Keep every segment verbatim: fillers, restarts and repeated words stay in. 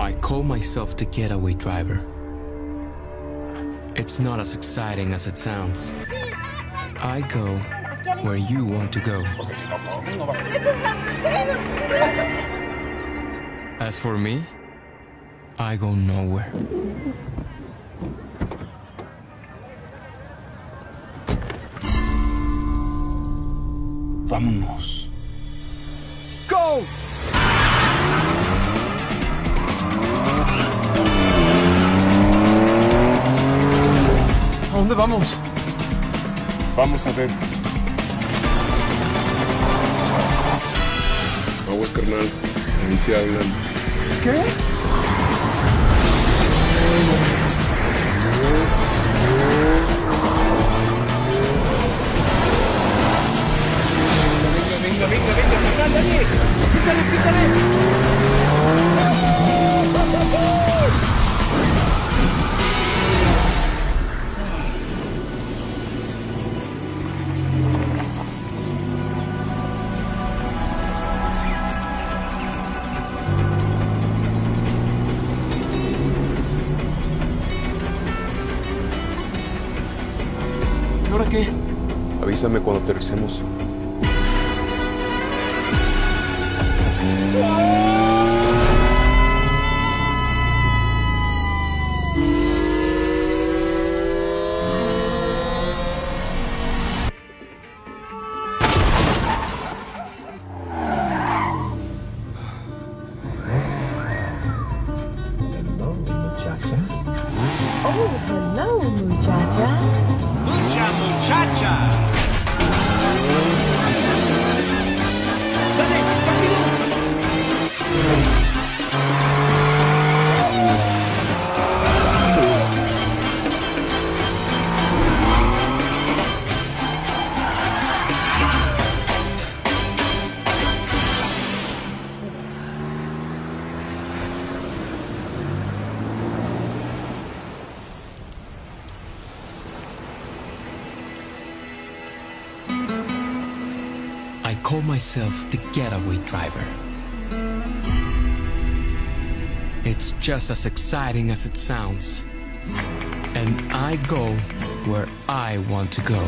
I call myself the getaway driver. It's not as exciting as it sounds. I go where you want to go. As for me, I go nowhere. Vámonos. Go! ¿A dónde vamos? Vamos a ver. Aguas, carnal. Ahí te hablan. ¿Qué? Venga, venga, venga, venga, carnal, dale. Písale, písale. ¿Y ahora qué? Avísame cuando aterricemos. Oh, hello, muchacha. Mucha muchacha. Dale, rápido. I call myself the getaway driver. It's just as exciting as it sounds. And I go where I want to go.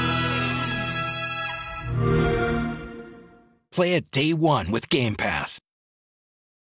Play it day one with Game Pass.